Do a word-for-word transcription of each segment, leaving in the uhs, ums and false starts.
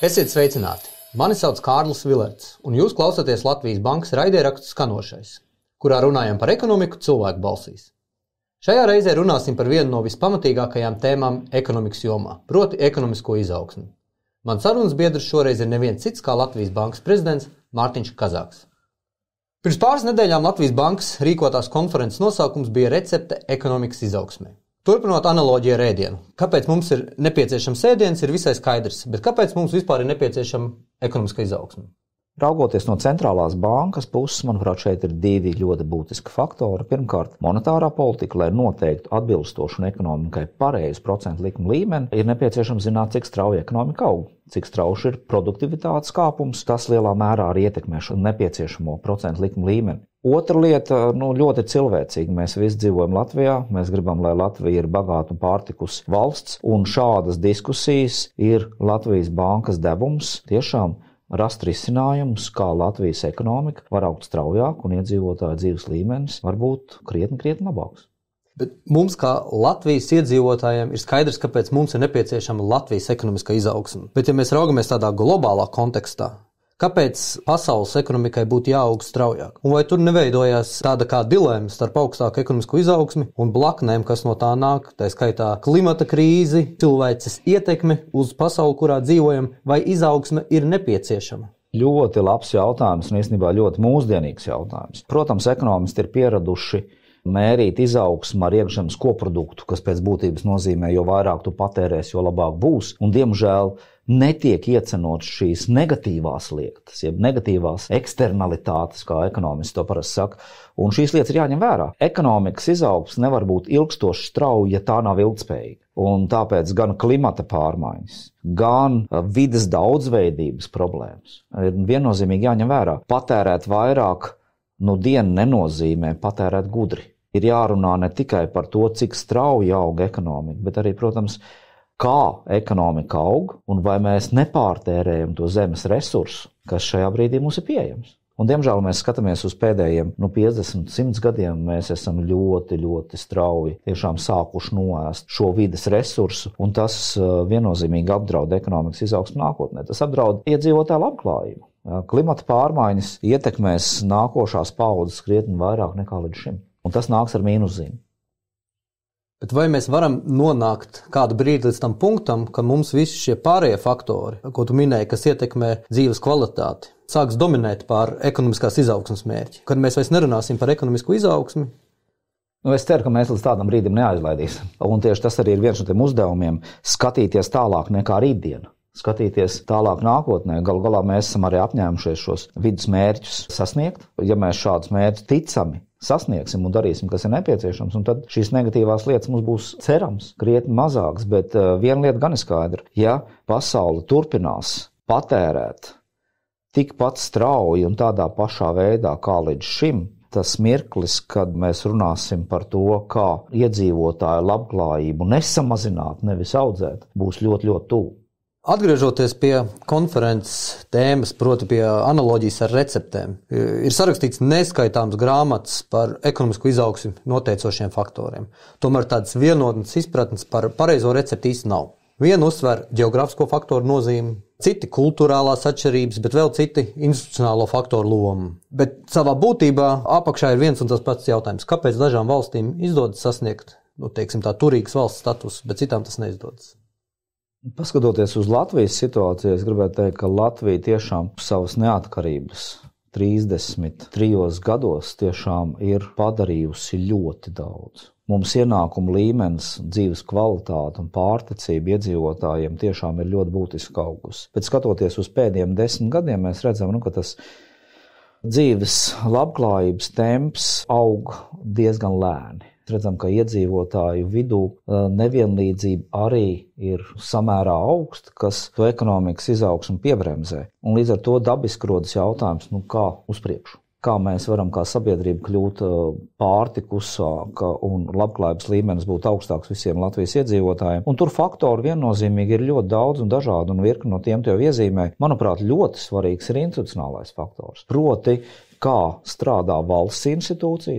Esiet sveicināti! Mani sauc Kārlis Vilerts, un jūs klausāties Latvijas Bankas raidierakstu Skanošais, kurā runājam par ekonomiku cilvēku balsīs. Šajā reizē runāsim par vienu no vispamatīgākajām tēmām ekonomikas jomā, proti ekonomisko izaugsmi. Mans sarunas biedrs šoreiz ir neviens cits kā Latvijas Bankas prezidents Mārtiņš Kazāks. Pirms pāris nedēļām Latvijas Bankas rīkotās konferences nosaukums bija recepte ekonomikas izaugsmē. Turpinot analoģiju ar ēdienu. Kāpēc mums ir nepieciešams ēdiens, ir visai skaidrs, bet kāpēc mums vispār ir nepieciešama ekonomiska izaugsme? Raugoties no centrālās bankas puses, manuprāt, šeit ir divi ļoti būtiski faktori. Pirmkārt, monetārā politika, lai noteiktu atbilstošu un ekonomikai pareizu procentu likuma līmeni, ir nepieciešams zināt, cik strauji ekonomika aug, cik strauji ir produktivitātes kāpums. Tas lielā mērā arī ietekmē šo nepieciešamo procentu likuma līmeni. Otra lieta, nu, ļoti cilvēcīga. Mēs visi dzīvojam Latvijā, mēs gribam, lai Latvija ir bagāta un pārtikus valsts, un šādas diskusijas ir Latvijas Bankas devums tiešām rast risinājumus, kā Latvijas ekonomika var augt straujāk un iedzīvotāju dzīves līmenis var būt krietni, krietni labāks. Bet mums, kā Latvijas iedzīvotājiem, ir skaidrs, kāpēc mums ir nepieciešama Latvijas ekonomiskā izaugsme. Bet ja mēs raugamies tādā globālā kontekstā, kāpēc pasaules ekonomikai būtu jāaug straujāk? Un vai tur neveidojās tāda kā dilēma starp augstāku ekonomisko izaugsmi un blaknēm, kas no tā nāk, tā skaitā klimata krīzi, cilvēces ietekme uz pasauli, kurā dzīvojam, vai izaugsme ir nepieciešama? Ļoti labs jautājums un īstenībā ļoti mūsdienīgs jautājums. Protams, ekonomisti ir pieraduši mērīt izaugsmu ar iekšzemes koproduktu, kas pēc būtības nozīmē, jo vairāk tu patērēsi, jo labāk būs. Un, diemžēl, netiek iecenots šīs negatīvās lietas, jeb negatīvās eksternalitātes, kā ekonomisti to parasti saka. Un šīs lietas ir jāņem vērā. Ekonomikas izaugsme nevar būt ilgstoši strauja, ja tā nav ilgtspējīga. Un tāpēc gan klimata pārmaiņas, gan vides daudzveidības problēmas ir viennozīmīgi jāņem vērā. Patērēt vairāk nu dienu nenozīmē patērēt gudri. Ir jārunā ne tikai par to, cik strauji aug ekonomika, bet arī, protams, kā ekonomika aug un vai mēs nepārtērējam to zemes resursu, kas šajā brīdī mums ir pieejams. Un, diemžēl, mēs skatāmies uz pēdējiem nu, piecdesmit, simt gadiem, mēs esam ļoti, ļoti strauji tiešām sākuši noēst šo vides resursu, un tas viennozīmīgi apdraud ekonomikas izaugsmu nākotnē. Tas apdraud iedzīvotāju labklājību. Klimata pārmaiņas ietekmēs nākošās paaudzes krietni vairāk nekā līdz šim, un tas nāks ar mīnuszīmi. Bet vai mēs varam nonākt kādu brīdi līdz tam punktam, ka mums visi šie pārējie faktori, ko tu minēji, kas ietekmē dzīves kvalitāti, sāks dominēt pār ekonomiskās izaugsmes mērķi? Kad mēs vairs nerunāsim par ekonomisku izaugsmi? Nu, es ceru, ka mēs līdz tādam brīdim neaizlaidīsim. Un tieši tas arī ir viens no tiem uzdevumiem – skatīties tālāk nekā rītdiena. Skatīties tālāk nākotnē. Galu galā mēs esam arī apņēmušies šos vidus mērķus sasniegt. Ja mēs šādus mērķus ticami sasniegsim un darīsim, kas ir nepieciešams, un tad šīs negatīvās lietas mums būs cerams krietni mazāks, bet uh, viena lieta gan ir skaidra. Ja pasaule turpinās patērēt tikpat strauji un tādā pašā veidā kā līdz šim, tas mirklis, kad mēs runāsim par to, kā iedzīvotāju labklājību nesamazināt, nevis audzēt, būs ļoti, ļoti tuvu. Atgriežoties pie konferences tēmas, proti pie analoģijas ar receptēm, ir sarakstīts neskaitāms grāmatas par ekonomisku izaugsmi noteicošiem faktoriem. Tomēr tādas vienotnes izpratnes par pareizo recepti īsti nav. Vienu uzsver ģeogrāfisko faktoru nozīmi, citi kultūrālās atšķirības, bet vēl citi institucionālo faktoru lomu. Bet savā būtībā apakšā ir viens un tas pats jautājums, kāpēc dažām valstīm izdodas sasniegt, nu, teiksim tā, turīgas valsts status, bet citām tas neizdodas. Paskatoties uz Latvijas situāciju, es gribētu teikt, ka Latvija tiešām savas neatkarības trīsdesmit trijos gados tiešām ir padarījusi ļoti daudz. Mums ienākuma līmenis, dzīves kvalitāte un pārticība iedzīvotājiem tiešām ir ļoti būtiski augusi. Bet skatoties uz pēdējiem desmit gadiem, mēs redzam, nu, ka tas dzīves labklājības temps aug diezgan lēni. Redzam, ka iedzīvotāju vidū nevienlīdzība arī ir samērā augsta, kas to ekonomikas izaugsmu piebremzē. Un līdz ar to dabiski rodas jautājums, nu kā uz priekšu. Kā mēs varam kā sabiedrība kļūt pārtikusāka un labklājības līmenis būt augstāks visiem Latvijas iedzīvotājiem. Un tur faktori viennozīmīgi ir ļoti daudz un dažādi, un virkni no tiem tev iezīmē. Manuprāt, ļoti svarīgs ir institucionālais faktors. Proti, kā strādā valsts institūcijas,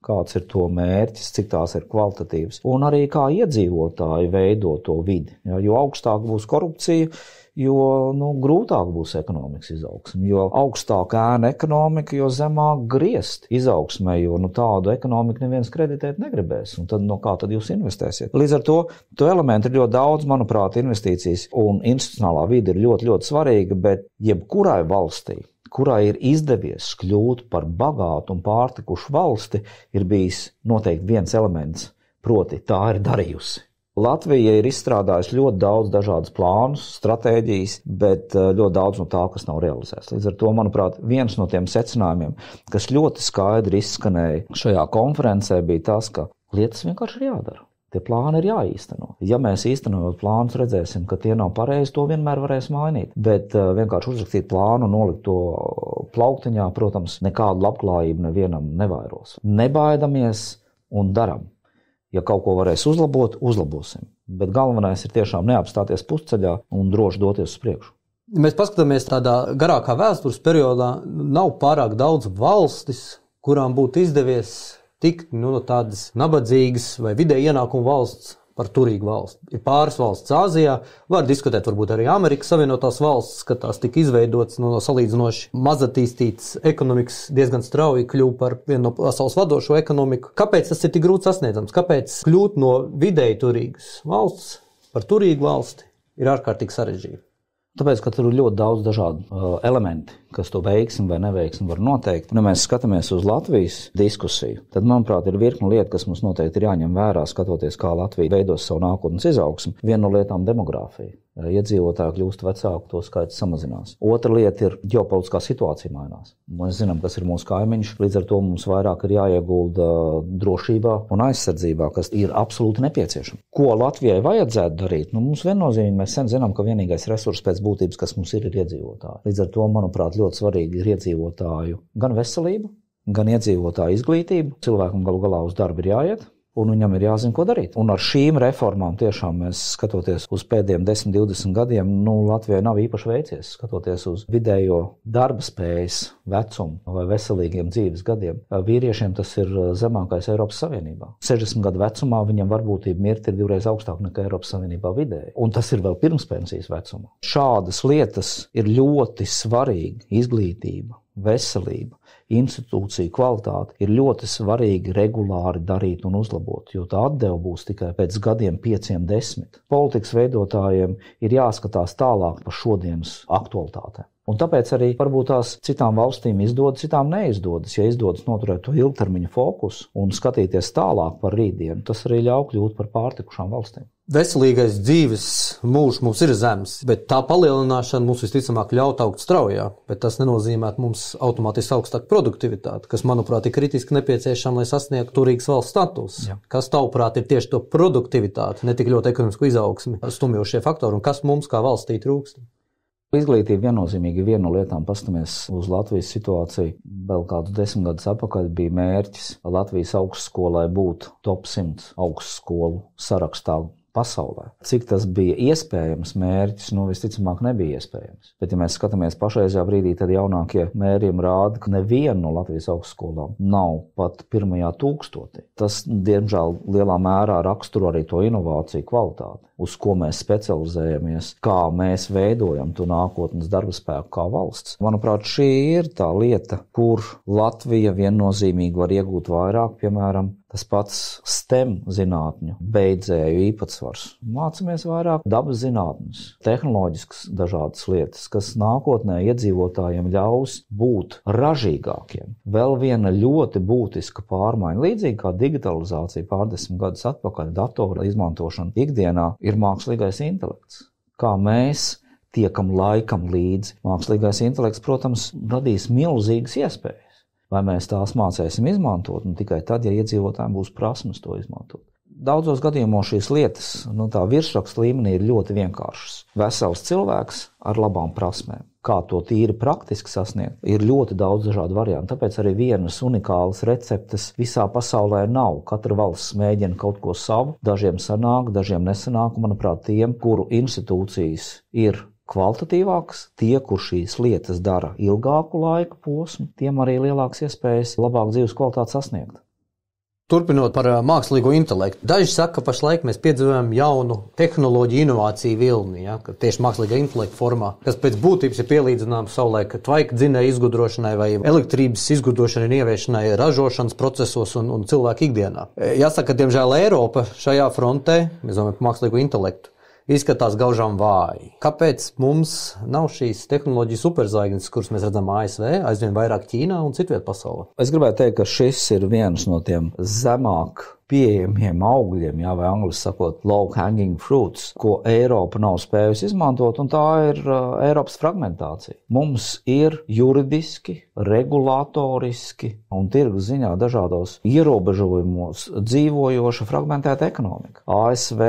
kāds ir to mērķis, cik tās ir kvalitatīvas, un arī kā iedzīvotāji veido to vidi. Ja, jo augstāk būs korupcija, jo nu, grūtāk būs ekonomikas izaugsme, jo augstāk ēna ekonomika, jo zemāk griezt izaugsmē, jo nu, tādu ekonomiku neviens kreditēt negribēs, un tad no kā tad jūs investēsiet? Līdz ar to, to elementu ir ļoti daudz, manuprāt, investīcijas un institucionālā vide ir ļoti, ļoti svarīga, bet jebkurai valstī, kurai ir izdevies kļūt par bagātu un pārtikušu valsti, ir bijis noteikti viens elements, proti tā ir darījusi. Latvija ir izstrādājusi ļoti daudz dažādus plānus, stratēģijas, bet ļoti daudz no tā, kas nav realizēts. Līdz ar to, manuprāt, viens no tiem secinājumiem, kas ļoti skaidri izskanēja šajā konferencē, bija tas, ka lietas vienkārši ir jādara. Tie plāni ir jāīsteno. Ja mēs īstenojot plānus redzēsim, ka tie nav pareizi, to vienmēr varēs mainīt. Bet uh, vienkārši uzrakstīt plānu, nolikt to plauktiņā, protams, nekādu labklājību nevienam nevairos. Nebaidamies un daram. Ja kaut ko varēs uzlabot, uzlabosim. Bet galvenais ir tiešām neapstāties pusceļā un droši doties uz priekšu. Ja mēs paskatāmies tādā garākā vēstures periodā, nav pārāk daudz valstis, kurām būtu izdevies tikt nu, no tādas nabadzīgas vai vidēji ienākumu valsts par turīgu valsti. Ir pāris valsts Āzijā, var diskutēt varbūt arī Amerikas Savienotās valstis, ka tās tika izveidotas nu, no salīdzinoši mazatīstītas ekonomikas diezgan strauji kļuva par vienu no pasaules vadošo ekonomiku. Kāpēc tas ir tik grūti sasniedzams? Kāpēc kļūt no vidēji turīgas valsts par turīgu valsti ir ārkārtīgi sarežģīti? Tāpēc, ka tur ir ļoti daudz dažādu uh, elementi, kas to veiksim vai neveiksim var noteikt. Un, ja mēs skatāmies uz Latvijas diskusiju, tad, manuprāt, ir virkni lieta, kas mums noteikti ir jāņem vērā, skatoties, kā Latvija veidos savu nākotnes izaugsmu. Viena no lietām demogrāfija. Iedzīvotāji kļūst vecāku, to skaits samazinās. Otra lieta ir ģeopolitiskā situācija mainās. Mēs zinām, kas ir mūsu kaimiņš, līdz ar to mums vairāk ir jāiegulda drošībā un aizsardzībā, kas ir absolūti nepieciešama. Ko Latvijai vajadzētu darīt? Nu, mums viennozīmīgi mēs sen zinām, ka vienīgais resurs pēc būtības, kas mums ir, ir iedzīvotāji. Līdz ar to, manuprāt, ļoti svarīgi ir iedzīvotāju gan veselība, gan iedzīvotāju izglītība. Cilvēkam galu galā uz darbu ir jāiet. Un viņam ir jāzina, ko darīt. Un ar šīm reformām tiešām mēs, skatoties uz pēdējiem desmit, divdesmit gadiem, nu, Latvijai nav īpaši veicies, skatoties uz vidējo darba spējas vecumu vai veselīgiem dzīves gadiem. Vīriešiem tas ir zemākais Eiropas Savienībā. sešdesmit gadu vecumā viņam varbūtība mirt ir divreiz augstāk nekā Eiropas Savienībā vidēji. Un tas ir vēl pirms pensijas vecuma. Šādas lietas ir ļoti svarīgi. Izglītība, veselība, institūcija kvalitāte ir ļoti svarīgi regulāri darīt un uzlabot, jo tā atdeva būs tikai pēc gadiem pieciem, desmit. Politikas veidotājiem ir jāskatās tālāk par šodienas aktualitātēm. Un tāpēc arī varbūt tās citām valstīm izdodas, citām neizdodas. Ja izdodas noturēt to ilgtermiņa fokusu un skatīties tālāk par rītdienu, tas arī ļauj kļūt par pārtikušām valstīm. Veselīgais dzīves mūžs mums ir zems, bet tā palielināšana mums visticamāk ļaut augt straujāk, bet tas nenozīmē mums automātiski augstāku produktivitāti, kas, manuprāt, ir kritiski nepieciešama, lai sasniegtu turīgas valsts status. Jā. Kas, tavuprāt, ir tieši to produktivitāti, ne tik ļoti ekonomisku izaugsmi stumjošie faktori, un kas mums kā valstī trūkst? Izglītība viennozīmīgi ir viena no lietām. Pastamies uz Latvijas situāciju. Vēl kādus desmit gadus atpakaļ bija mērķis Latvijas augstskolai būt top simts augstskolu sarakstā pasaulē. Cik tas bija iespējams mērķis, nu visticamāk nebija iespējams. Bet ja mēs skatāmies pašreizajā brīdī, tad jaunākie mērījumi rāda, ka neviena no Latvijas augstskolām nav pat pirmajā tūkstotī. Tas, diemžēl, lielā mērā raksturo arī to inovāciju kvalitāti, uz ko mēs specializējamies, kā mēs veidojam to nākotnes darba spēku kā valsts. Manuprāt, šī ir tā lieta, kur Latvija viennozīmīgi var iegūt vairāk, piemēram, tas pats STEM zinātņu beidzēju īpatsvars. Mācāmies vairāk dabas zinātnes, tehnoloģiskas dažādas lietas, kas nākotnē iedzīvotājiem ļaus būt ražīgākiem. Vēl viena ļoti būtiska pārmaiņa, līdzīgi kā digitalizācija pārdesmit gadus atpakaļ, datora izmantošana ikdienā, ir mākslīgais intelekts. Kā mēs tiekam laikam līdzi. Mākslīgais intelekts, protams, radīs milzīgas iespējas. Vai mēs tās mācēsim izmantot, un tikai tad, ja iedzīvotājiem būs prasmes to izmantot. Daudzos gadījumos šīs lietas, nu tā virsraksta līmenī ir ļoti vienkāršas. Vesels cilvēks ar labām prasmēm. Kā to tīri praktiski sasniegt, ir ļoti daudz dažādu variantu. Tāpēc arī vienas unikālas receptes visā pasaulē nav. Katra valsts mēģina kaut ko savu, dažiem sanāk, dažiem nesanāk. Manuprāt, tiem, kuru institūcijas ir kvalitatīvāks, tie, kur šīs lietas dara ilgāku laika posmu, tiem arī lielāks iespējas labāk dzīves kvalitāti sasniegt. Turpinot par mākslīgo intelektu. Daži saka, ka pašlaik mēs piedzīvojam jaunu tehnoloģiju inovāciju vilni, ja, tieši mākslīgā intelekta formā, kas pēc būtības ir pielīdzināms savulaik tvaika dzinēja izgudrošanai vai elektrības izgudrošanai un ieviešanai ražošanas procesos un, un cilvēku ikdienā. Jāsaka, ka, diemžēl, Eiropa šajā frontē, mēs domājam par mākslīgo intelektu, izskatās gaužām vāji. Kāpēc mums nav šīs tehnoloģijas superzvaigznes, kuras mēs redzam A S V, aizvien vairāk Ķīnā un citviet pasaulē? Es gribētu teikt, ka šis ir viens no tiem zemāk pieejamiem augļiem, jā, vai angliski sakot, low hanging fruits, ko Eiropa nav spējusi izmantot, un tā ir uh, Eiropas fragmentācija. Mums ir juridiski, regulatoriski un tirgus ziņā dažādos ierobežojumos dzīvojoša fragmentēta ekonomika. A S V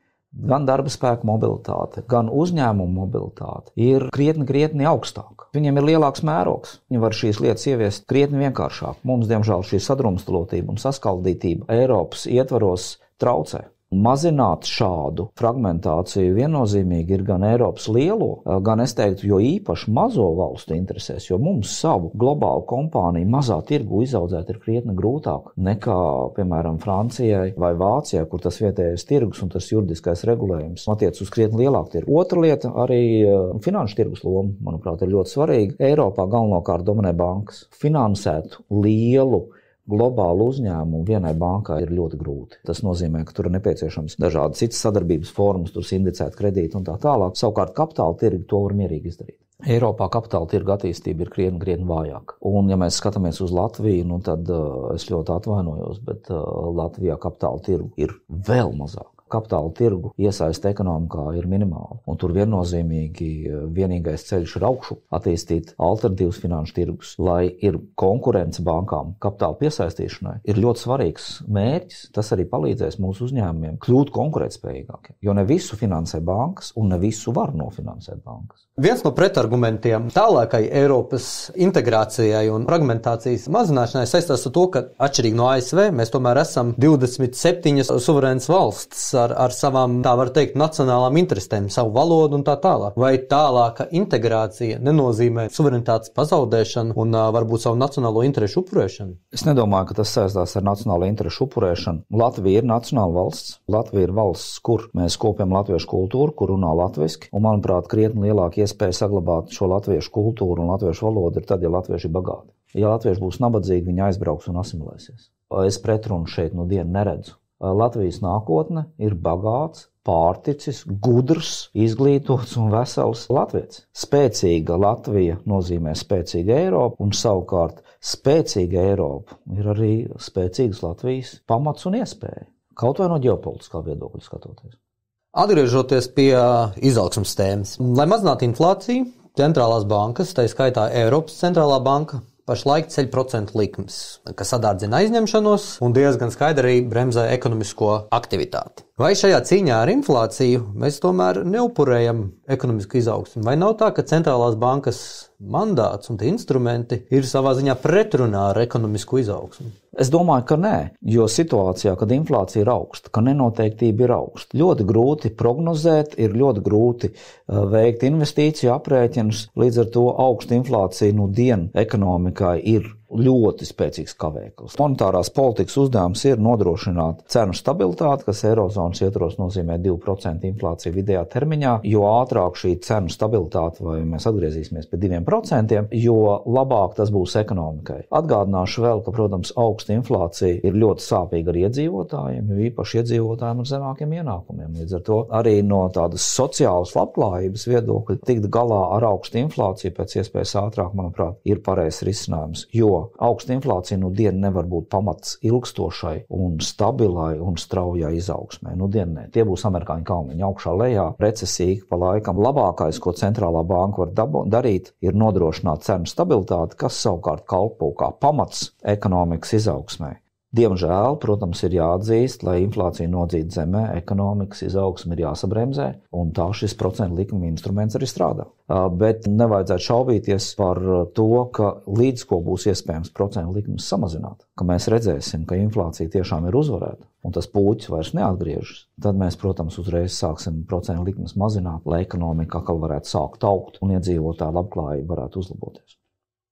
gan darba spēka mobilitāte, gan uzņēmumu mobilitāte ir krietni, krietni augstāka. Viņiem ir lielāks mērogs. Viņi var šīs lietas ieviest krietni vienkāršāk. Mums, diemžēl, šī sadrumstalotība un saskaldītība Eiropas ietvaros traucē. Mazināt šādu fragmentāciju viennozīmīgi ir gan Eiropas lielo, gan, es teiktu, jo īpaši mazo valstu interesēs, jo mums savu globālu kompāniju mazā tirgu izaudzēt ir krietni grūtāk nekā, piemēram, Francijai vai Vācijai, kur tas vietējais tirgus un tas juridiskais regulējums attiec uz krietni lielāku tirgu. Otra lieta, arī finanšu tirgus loma, manuprāt, ir ļoti svarīga. Eiropā galvenokārt dominē bankas. Finansēt lielu globālu uzņēmumu vienai bankai ir ļoti grūti. Tas nozīmē, ka tur ir nepieciešams dažādas citas sadarbības formas, tur sindicēt kredītu un tā tālāk. Savukārt kapitāla tirgi to var mierīgi izdarīt. Eiropā kapitāla tirgu attīstība ir krietni, krietni vājāka. Un, ja mēs skatāmies uz Latviju, nu tad uh, es ļoti atvainojos, bet uh, Latvijā kapitāla tirgu ir vēl mazāk. Kapitāla tirgu iesaiste ekonomikā ir minimāla. Un tur viennozīmīgi vienīgais ceļš ir augšu attīstīt alternatīvas finanšu tirgus, lai ir konkurence bankām kapitāla piesaistīšanai. Ir ļoti svarīgs mērķis, tas arī palīdzēs mūsu uzņēmumiem kļūt konkurētspējīgākiem. Jo ne visu finansē bankas un ne visu var nofinansēt bankas. Viens no pretargumentiem tālākai Eiropas integrācijai un fragmentācijas mazināšanai saistās ar to, ka atšķirīgi no A S V mēs tomēr esam divdesmit septiņas suverēnas valstis ar, ar savām, tā var teikt, nacionālām interesēm, savu valodu un tā tālāk. Vai tālāka integrācija nenozīmē suverenitātes pazaudēšanu un uh, varbūt savu nacionālo interešu upurēšanu? Es nedomāju, ka tas saistās ar nacionālo interešu upurēšanu. Latvija ir nacionāla valsts. Latvija ir valsts, kur mēs kopjam latviešu kultūru, kur runā latviski, un, manuprāt, krietni lielāka iespēja saglabāt šo latviešu kultūru un latviešu valodu ir tad, ja latvieši ir bagāti. Ja latvieši būs nabadzīgi, viņi aizbrauks un asimilēsies. Es pretrunu šeit no dienu neredzu. Latvijas nākotne ir bagāts, pārticis, gudrs, izglītots un vesels latvietis. Spēcīga Latvija nozīmē spēcīga Eiropa, un savukārt spēcīga Eiropa ir arī spēcīgas Latvijas pamats un iespēja. Kaut vai no ģeopolitiskā viedokļa skatoties. Atgriežoties pie izaugsmes tēmas. Lai mazinātu inflāciju, centrālās bankas, tā skaitā Eiropas centrālā banka, pašlaik ceļ procentu likmes, kas sadārdzina aizņemšanos un diezgan skaidri arī bremzē ekonomisko aktivitāti. Vai šajā cīņā ar inflāciju mēs tomēr neupurējam ekonomisku izaugsmu? Vai nav tā, ka centrālās bankas mandāts un tie instrumenti ir savā ziņā pretrunā ar ekonomisku izaugsmu? Es domāju, ka nē, jo situācijā, kad inflācija ir augsta, ka nenoteiktība ir augsta, ļoti grūti prognozēt, ir ļoti grūti veikt investīciju aprēķinus, līdz ar to augsta inflācija nu dienu ekonomikai ir ļoti spēcīgs kavēklis. Monetārās politikas uzdevums ir nodrošināt cenu stabilitāti, kas Eirozonas ietvaros nozīmē divu procentu inflāciju vidējā termiņā, jo ātrāk šī cenu stabilitāte, vai mēs atgriezīsimies pie diviem procentiem, jo labāk tas būs ekonomikai. Atgādināšu vēl, ka, protams, augsta inflācija ir ļoti sāpīga ar iedzīvotājiem, jo īpaši iedzīvotājiem ar zemākiem ienākumiem. Līdz ar to arī no tādas sociālas labklājības viedokļa tikt galā ar augstu inflāciju pēc iespējas ātrāk, manuprāt, ir pareizs risinājums, jo augsta inflācija nu dienu nevar būt pamats ilgstošai un stabilai un straujai izaugsmai. Nu dienu ne. Tie būs amerikāņu kalniņi augšā lejā, recesīgi pa laikam. Labākais, ko centrālā banka var dabu, darīt, ir nodrošināt cenu stabilitāti, kas savukārt kalpo kā pamats ekonomikas izaugsmai. Diemžēl, protams, ir jāatzīst, lai inflācija nodzītu zemē, ekonomikas izaugsme ir jāsabremzē, un tā šis procentu likuma instruments arī strādā. Bet nevajadzētu šaubīties par to, ka līdz ko būs iespējams procentu likumus samazināt, ka mēs redzēsim, ka inflācija tiešām ir uzvarēta, un tas pūķis vairs neatgriežas, tad mēs, protams, uzreiz sāksim procentu likumus mazināt, lai ekonomika atkal varētu sākt augt un iedzīvotāju labklājība varētu uzlaboties.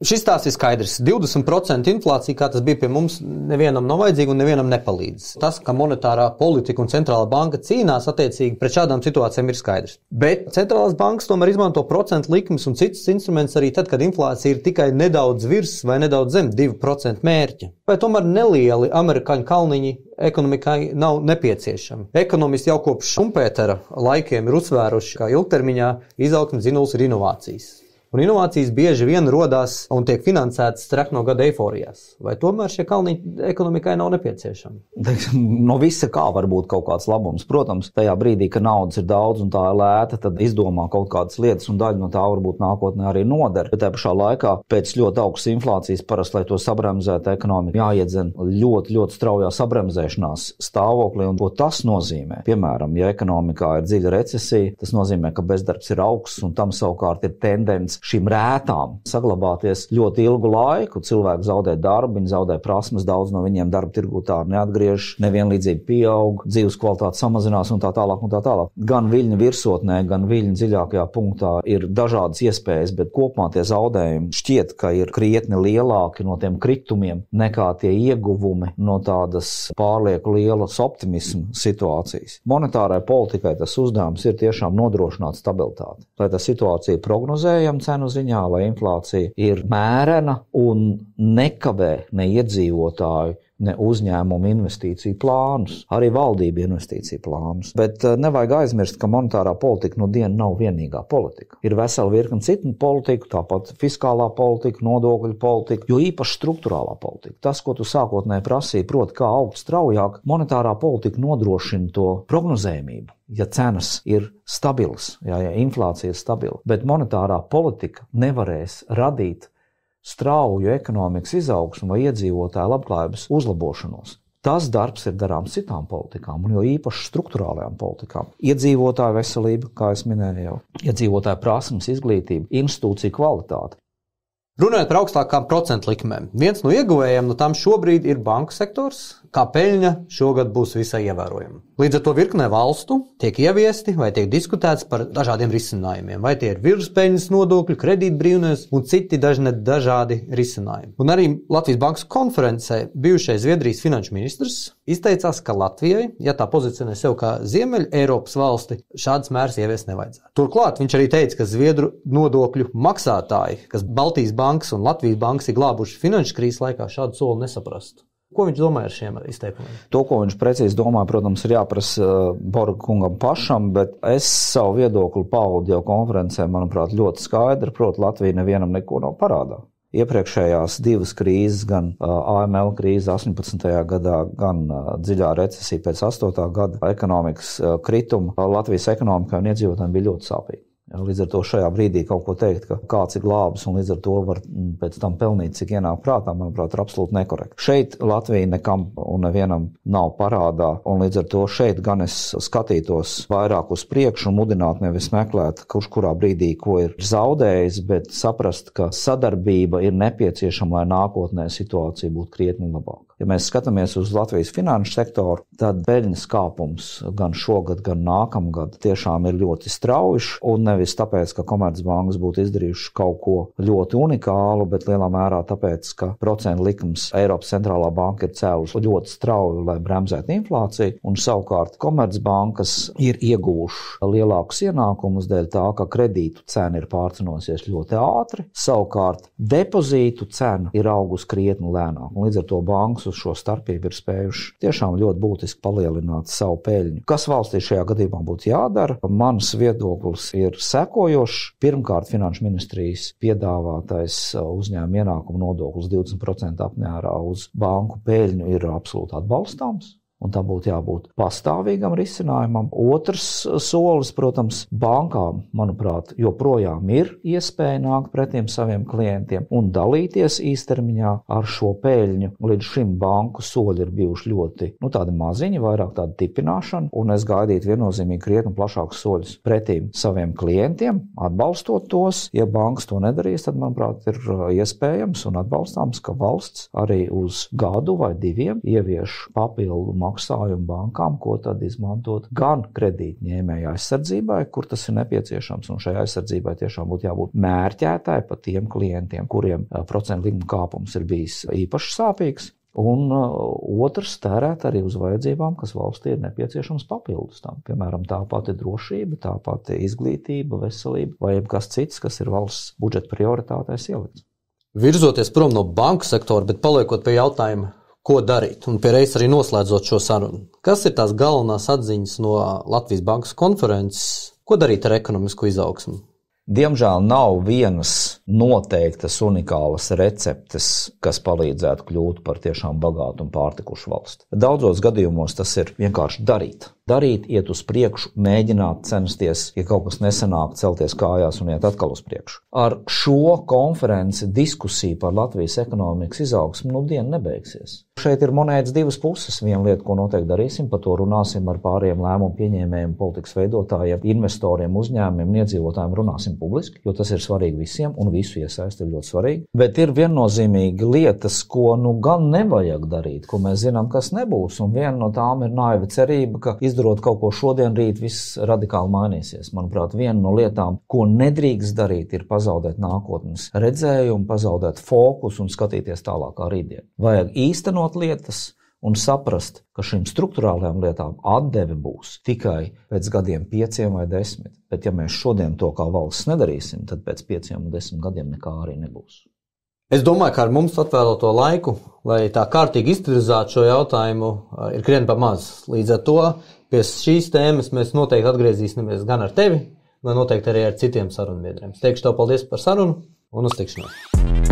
Šis tās ir skaidrs. divdesmit procenti inflācija, kā tas bija pie mums, nevienam nav vajadzīga un nevienam nepalīdz. Tas, ka monetārā politika un centrālā banka cīnās attiecīgi pret šādām situācijām ir skaidrs. Bet centrālās bankas tomēr izmanto procentu likmes un citus instrumentus arī tad, kad inflācija ir tikai nedaudz virs vai nedaudz zem divu procentu mērķa. Vai tomēr nelieli amerikāņu kalniņi ekonomikai nav nepieciešami. Ekonomisti jau kopš Šumpētera laikiem ir uzsvēruši, ka ilgtermiņā izaugsmes dzinējs ir inovācijas. Un inovācijas bieži vien rodās un tiek finansētas trekno gada eiforijās. Vai tomēr šie kalniņi ekonomikai nav nepieciešami? No visa kā var būt kaut kāds labums. Protams, tajā brīdī, ka naudas ir daudz un tā ir lēta, tad izdomā kaut kādas lietas un daļa no tā varbūt nākotnē arī noder. Bet tajā pašā laikā pēc ļoti augstas inflācijas parasti, lai to sabremzētu ekonomiku, jāiedzen ļoti, ļoti straujā sabremzēšanās stāvoklī. Un ko tas nozīmē? Piemēram, ja ekonomikā ir dziļa recesija, tas nozīmē, ka bezdarbs ir augsts un tam savukārt ir tendence šīm rētām saglabāties ļoti ilgu laiku. Cilvēki zaudē darbu, viņi zaudē prasmes, daudz no viņiem darba tirgū tā neatgriež, nevienlīdzība pieaug, dzīves kvalitāte samazinās un tā tālāk un tā tālāk. Gan viļņu virsotnē, gan viļņu dziļākajā punktā ir dažādas iespējas, bet kopumā tie zaudējumi šķiet, ka ir krietni lielāki no tiem kritumiem nekā tie ieguvumi no tādas pārlieku lielas optimismu situācijas. Monetārai politikai tas uzdevums ir tiešām nodrošināt stabilitāti, lai tā situācija prognozējama cenu ziņā, lai inflācija ir mērena un nekavē ne iedzīvotāju, ne uzņēmumu investīciju plānus, arī valdību investīciju plānus. Bet nevajag aizmirst, ka monetārā politika no diena nav vienīgā politika. Ir vesela virkne citu politiku, tāpat fiskālā politika, nodokļu politika, jo īpaši struktūrālā politika. Tas, ko tu sākotnēji prasīji, proti, kā augt straujāk, monetārā politika nodrošina to prognozējumību. Ja cenas ir stabilas, ja, ja inflācija ir stabila, bet monetārā politika nevarēs radīt strauju ekonomikas izaugsmu vai iedzīvotāju labklājības uzlabošanos. Tas darbs ir darāms citām politikām, un jo īpaši struktūrālajām politikām. Iedzīvotāju veselība, kā es minēju jau, iedzīvotāju prasmes, izglītība, institūcija kvalitāte. Runājot par augstākām procentu likmēm, viens no ieguvējiem no tām šobrīd ir banku sektors, kā peļņa šogad būs visai ievērojama. Līdz ar to virknē valstu tiek ieviesti vai tiek diskutēts par dažādiem risinājumiem, vai tie ir virspeļņas nodokļi, kredītbrīvības un citi dažne dažādi risinājumi. Un arī Latvijas bankas konferencē bijušais Zviedrijas finanšu ministrs izteicās, ka Latvijai, ja tā pozicionē sev kā Ziemeļa Eiropas valsti, šādas mērs ieviest nevajadzētu. Turklāt viņš arī teica, ka Zviedru nodokļu maksātāji, kas Baltijas bankas un Latvijas bankas ir glābuši finanšu krīzes laikā, šādu soli nesaprastu. Ko viņš domāja ar šiem izteikumiem? To, ko viņš precīzi domāja, protams, ir jāprasa Borga kungam pašam, bet es savu viedokli paudu jau konferencē, manuprāt, ļoti skaidri, proti Latvija nevienam neko nav parādā. Iepriekšējās divas krīzes, gan A M L krīze astoņpadsmitajā gadā, gan dziļā recesija pēc astotā gada ekonomikas krituma, Latvijas ekonomikai un iedzīvotājiem bija ļoti sāpīgi. Līdz ar to šajā brīdī kaut ko teikt, ka kāds ir glābis un līdz ar to var pēc tam pelnīt, cik ienāk prātā, manuprāt, ir absolūti nekorekti. Šeit Latvija nekam un nevienam nav parādā, un līdz ar to šeit gan es skatītos vairāk uz priekšu un mudināt nevis meklēt, kurš kurā brīdī ko ir zaudējis, bet saprast, ka sadarbība ir nepieciešama, lai nākotnē situācija būtu krietni labāka. Ja mēs skatāmies uz Latvijas finanšu sektoru, tad peļņas kāpums gan šogad, gan nākamgad tiešām ir ļoti strauji, un nevis tāpēc, ka Komercbankas būtu izdarījuši kaut ko ļoti unikālu, bet lielā mērā tāpēc, ka procentu likums Eiropas centrālā banka ir cēlusi ļoti strauji, lai bremzētu inflāciju, un savukārt Komercbankas ir ieguvuši lielākus ienākumus dēļ tā, ka kredītu cena ir pārcenosies ļoti ātri, savukārt depozītu cena ir augusi krietni lēnāk, un līdz ar to bankas uz šo starpību ir spējuši tiešām ļoti būtiski palielināt savu peļņu. Kas valstī šajā gadījumā būtu jādara? Mans viedoklis ir sekojošs. Pirmkārt, Finanšu ministrijas piedāvātais uzņēmuma ienākuma nodoklis divdesmit procenti apmērā uz banku peļņu ir absolūti atbalstāms. Un tam būtu jābūt pastāvīgam risinājumam. Otrs solis, protams, bankām, manuprāt, joprojām ir iespēja nākt pretim saviem klientiem un dalīties īstermiņā ar šo peļņu. Līdz šim banku soļi ir bijuši ļoti, nu, tādi maziņi, vairāk tāda tipināšana, un es gaidītu viennozīmīgi krietni plašākus soļus pretim saviem klientiem, atbalstot tos. Ja bankas to nedarīs, tad, manuprāt, ir iespējams un atbalstāms, ka valsts arī uz gadu vai diviem ievieš papildu maksājumu bankām, ko tad izmantot gan kredītņēmēja aizsardzībai, kur tas ir nepieciešams, un šai aizsardzībai tiešām būtu jābūt mērķētai pa tiem klientiem, kuriem procentu likuma kāpums ir bijis īpaši sāpīgs. Un otrs tērēt arī uz vajadzībām, kas valstī ir nepieciešams papildus tam. Piemēram, tā pati drošība, tā pati izglītība, veselība vai kas cits, kas ir valsts budžeta prioritātēs ielikts. Virzoties prom no banku sektora, bet paliekot pie jautājuma, ko darīt, un pie reizes arī noslēdzot šo sarunu. Kas ir tās galvenās atziņas no Latvijas bankas konferences? Ko darīt ar ekonomisko izaugsmu? Diemžēl nav vienas noteiktas unikālas receptes, kas palīdzētu kļūt par tiešām bagātu un pārtikušu valsti. Daudzos gadījumos tas ir vienkārši darīt. Darīt, iet uz priekšu, mēģināt censties, ja kaut kas nesanāk, celties kājās un iet atkal uz priekšu. Ar šo konferenci diskusija par Latvijas ekonomikas izaugsmu nu dienu nebeigsies. Šeit ir monētas divas puses. Viena lieta, ko noteikti darīsim, par to runāsim ar pārējiem lēmumu pieņēmējiem, politikas veidotājiem, investoriem, uzņēmumiem un iedzīvotājiem runāsim publiski, jo tas ir svarīgi visiem un visu iesaist ir ļoti svarīgi. Bet ir viennozīmīgi lietas, ko nu gan nevajag darīt, ko mēs zinām, kas nebūs, un viena no tām ir naiva cerība, ka izdarot kaut ko šodien, rīt viss radikāli mainīsies. Manuprāt, viena no lietām, ko nedrīkst darīt, ir pazaudēt nākotnes redzējumu, pazaudēt fokusu un skatīties tālākā rītdien. Vajag īstenot lietas un saprast, ka šīm struktūrālajām lietām atdeve būs tikai pēc gadiem pieciem vai desmit. Bet ja mēs šodien to kā valsts nedarīsim, tad pēc pieciem un desmit gadiem nekā arī nebūs. Es domāju, ka ar mums atvēlēto laiku, lai tā kārtīgi iztirzātu šo jautājumu, ir krietni pa maz. Līdz ar to pie šīs tēmas mēs noteikti atgriezīsimies gan ar tevi, gan noteikti arī ar citiem sarunbiedriem. Es teikšu tev paldies par sarunu un uz tikšanos.